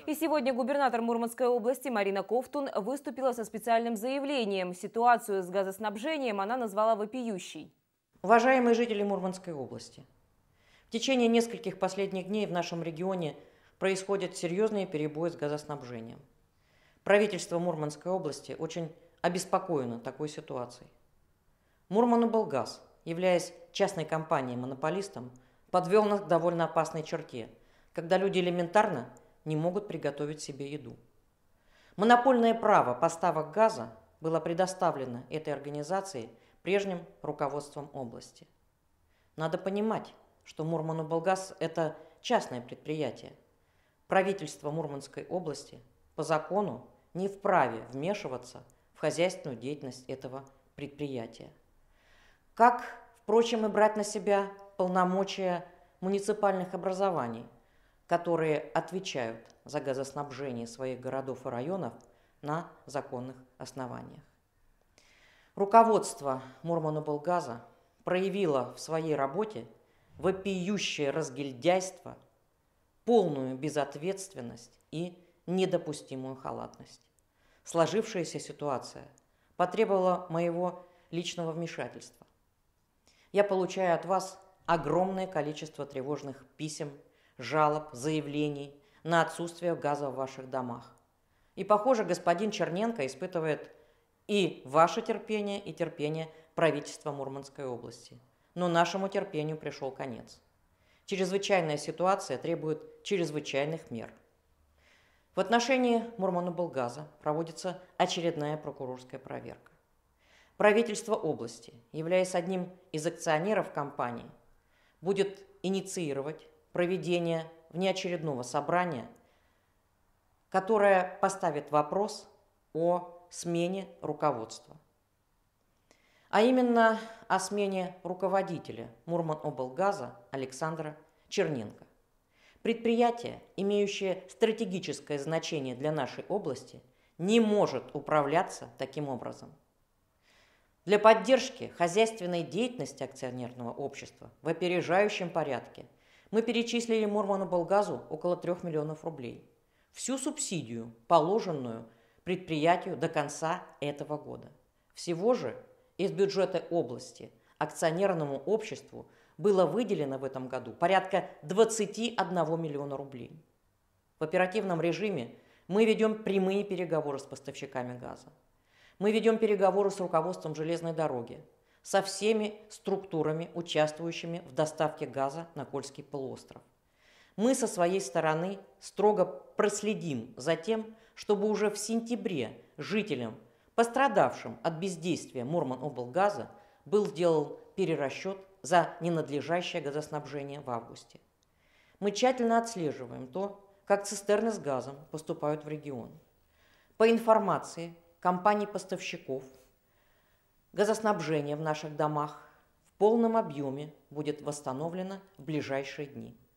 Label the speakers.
Speaker 1: И сегодня губернатор Мурманской области Марина Ковтун выступила со специальным заявлением. Ситуацию с газоснабжением она назвала вопиющей.
Speaker 2: Уважаемые жители Мурманской области, в течение нескольких последних дней в нашем регионе происходят серьезные перебои с газоснабжением. Правительство Мурманской области очень обеспокоено такой ситуацией. Мурманоблгаз, являясь частной компанией-монополистом, подвел нас к довольно опасной черте, когда люди элементарно не могут приготовить себе еду. Монопольное право поставок газа было предоставлено этой организации прежним руководством области. Надо понимать, что Мурманоблгаз – это частное предприятие. Правительство Мурманской области по закону не вправе вмешиваться в хозяйственную деятельность этого предприятия. Как, впрочем, и брать на себя полномочия муниципальных образований, которые отвечают за газоснабжение своих городов и районов на законных основаниях. Руководство Мурманоблгаза проявило в своей работе вопиющее разгильдяйство, полную безответственность и недопустимую халатность. Сложившаяся ситуация потребовала моего личного вмешательства. Я получаю от вас огромное количество тревожных писем, жалоб, заявлений на отсутствие газа в ваших домах. И, похоже, господин Черненко испытывает и ваше терпение, и терпение правительства Мурманской области. Но нашему терпению пришел конец. Чрезвычайная ситуация требует чрезвычайных мер. В отношении Мурманоблгаза проводится очередная прокурорская проверка. Правительство области, являясь одним из акционеров компании, будет инициировать проведение внеочередного собрания, которое поставит вопрос о смене руководства. А именно о смене руководителя Мурманоблгаза Александра Черненко. Предприятие, имеющее стратегическое значение для нашей области, не может управляться таким образом. Для поддержки хозяйственной деятельности акционерного общества в опережающем порядке мы перечислили Мурманоблгазу около 3 миллионов рублей. Всю субсидию, положенную предприятию до конца этого года. Всего же из бюджета области акционерному обществу было выделено в этом году порядка 21 миллиона рублей. В оперативном режиме мы ведем прямые переговоры с поставщиками газа. Мы ведем переговоры с руководством железной дороги, со всеми структурами, участвующими в доставке газа на Кольский полуостров. Мы со своей стороны строго проследим за тем, чтобы уже в сентябре жителям, пострадавшим от бездействия Мурманоблгаза, был сделан перерасчет за ненадлежащее газоснабжение в августе. Мы тщательно отслеживаем то, как цистерны с газом поступают в регион. По информации компаний-поставщиков, газоснабжение в наших домах в полном объеме будет восстановлено в ближайшие дни.